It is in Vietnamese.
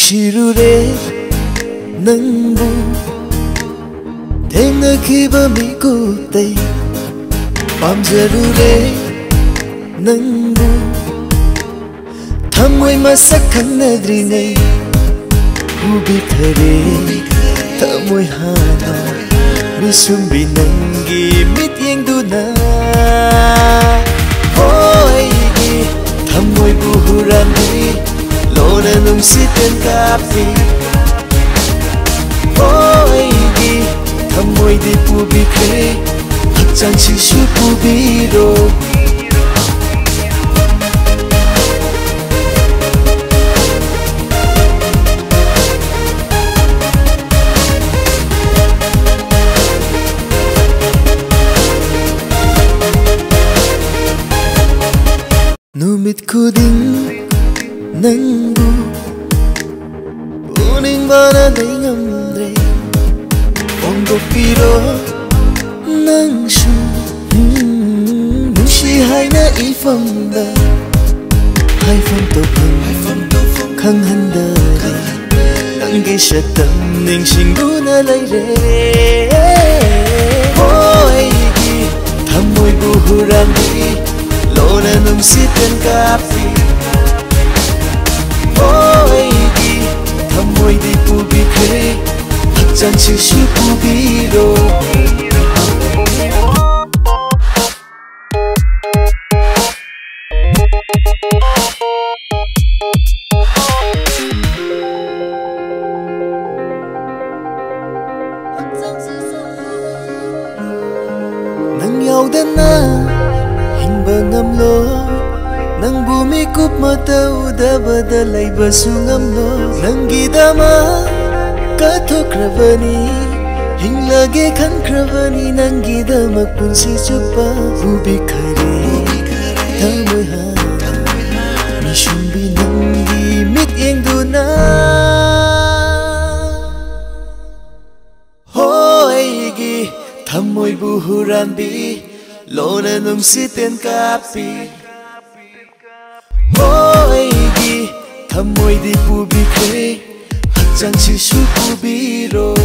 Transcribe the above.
Nushirure nangbu Thengnakiba mikutai Pamjarure nangbu Thamoi masak khangnadringai Ubikhare thamoi hana Misumbi nangi mityengduna Hoigi thamoi buhurani Lona nungsit Tenkaappi Hoigi thamoi di pubikre Hijam shishu pubiro Numit kuding nangbu Uning bana day ngamdre Ondo piro nangshu Nushi haina ifamda Haifam topang khang handari Nangi shatam ning shinguna layre Hoigi thamoi buhurani Lona nungsit Tenkaappi Hoigi thamoi di pubikre Hijam shishu pubiro Nang yaudana Ngamlo nang bumi kup matauda badalay basu ngamlo nang gidama kathokravani hinglage khankravani nang gidama punsi chupa ubikhare thamoi hana mishumbi nangi mityengduna hoigi thamoi buhuranbi Lona nungsit Tenkaappi Hoigi thamoi di pubikre Hijam shishu pubiro